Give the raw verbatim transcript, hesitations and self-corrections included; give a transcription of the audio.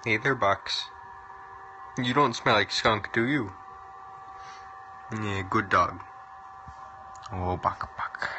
Hey there, Bucks. You don't smell like skunk, do you? Yeah, good dog. Oh, Buck, Buck.